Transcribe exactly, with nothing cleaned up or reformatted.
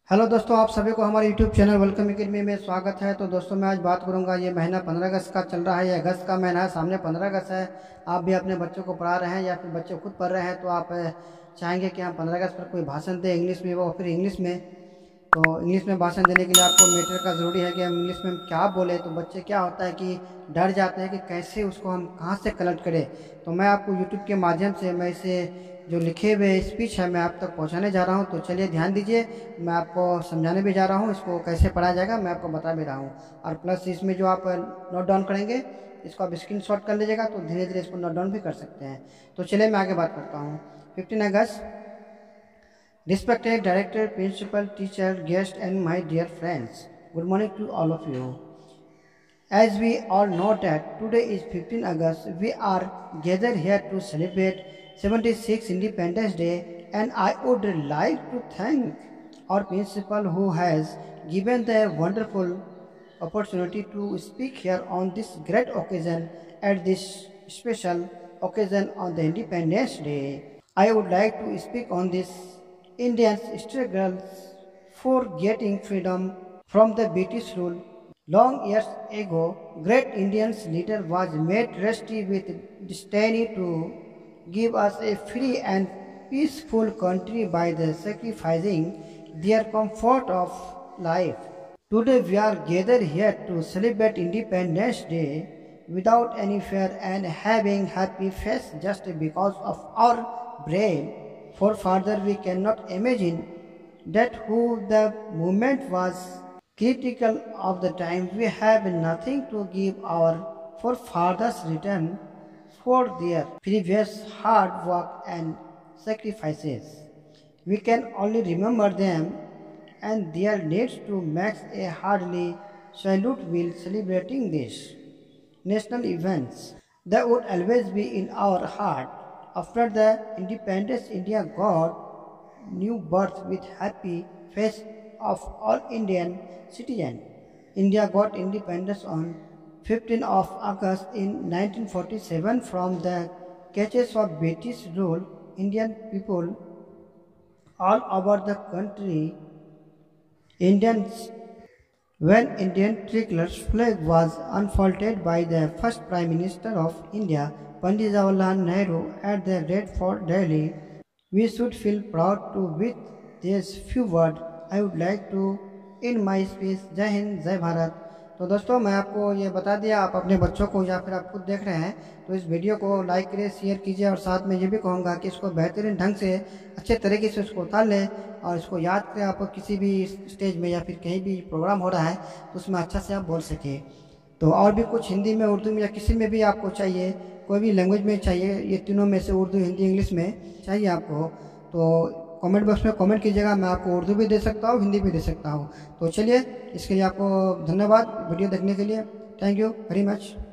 Hello दोस्तों, आप सभी को हमारे यूट्यूब चैनल वेलकम एकेडमी में स्वागत है। तो दोस्तों मैं आज बात करूंगा, ये महीना पंद्रह अगस्त का चल रहा है, ये अगस्त का महीना है, सामने पंद्रह अगस्त है। आप भी अपने बच्चों को पढ़ा रहे हैं या फिर बच्चे खुद पढ़ रहे हैं तो आप चाहेंगे कि हम पंद्रह अगस्त पर कोई भाषण दें इंग्लिश में, वो फिर इंग्लिश में। तो इंग्लिश में भाषण देने के लिए आपको मैटर का ज़रूरी है कि हम इंग्लिश में क्या बोले। तो बच्चे क्या होता है कि डर जाते हैं कि कैसे उसको हम कहाँ से कलेक्ट करें। तो मैं आपको यूट्यूब के माध्यम से मैं इसे जो लिखे हुए स्पीच है मैं आप तक पहुंचाने जा रहा हूं। तो चलिए ध्यान दीजिए, मैं आपको समझाने भी जा रहा हूं, इसको कैसे पढ़ा जाएगा मैं आपको बता भी रहा हूं। और प्लस इसमें जो आप नोट डाउन करेंगे इसको आप स्क्रीनशॉट कर लीजिएगा, तो धीरे धीरे इसको नोट डाउन भी कर सकते हैं। तो चलिए मैं आगे बात करता हूँ। फिफ्टीन अगस्त। Respected director, principal, teacher, guest and my dear friends, good morning to all of you. As we all know that today is fifteenth August, we are gathered here to celebrate seventy-sixth Independence Day, and I would like to thank our principal who has given the wonderful opportunity to speak here on this great occasion at this special occasion on the Independence Day. I would like to speak on this Indians' struggles for getting freedom from the British rule. Long years ago, great Indian leader was made rusty with destiny to give us a free and peaceful country by the sacrificing their comfort of life. Today we are gathered here to celebrate Independence Day without any fear and having happy face just because of our brave forefather. We cannot imagine that who the movement was critical of the time. We have nothing to give our forefathers return for their previous hard work and sacrifices. We can only remember them and their needs to make a hearty salute while celebrating these national events. They would always be in our heart. After the independence, India got new birth with happy face of all Indian citizens. India got independence on fifteenth of August in nineteen forty-seven from the clutches of British rule. Indian people all over the country, Indians, when Indian tricolor's flag was unfolded by the first Prime Minister of India, Pandit Jawaharlal Nehru, at the Red Fort, Delhi, we should feel proud to. With these few words, I would like to end my speech. जय हिंद, जय भारत। तो दोस्तों मैं आपको ये बता दिया, आप अपने बच्चों को या फिर आप खुद देख रहे हैं तो इस वीडियो को लाइक करिए, शेयर कीजिए, और साथ में ये भी कहूँगा कि इसको बेहतरीन ढंग से अच्छे तरीके से उसको उतार लें और इसको याद करें। आप किसी भी स्टेज में या फिर कहीं भी प्रोग्राम हो रहा है तो उसमें अच्छा से आप बोल सकें। तो और भी कुछ हिंदी में, उर्दू में या किसी में भी आपको चाहिए, कोई भी लैंग्वेज में चाहिए, ये तीनों में से उर्दू, हिंदी, इंग्लिश में चाहिए आपको, तो कमेंट बॉक्स में कमेंट कीजिएगा। मैं आपको उर्दू भी दे सकता हूँ, हिंदी भी दे सकता हूँ। तो चलिए, इसके लिए आपको धन्यवाद वीडियो देखने के लिए। Thank you very much.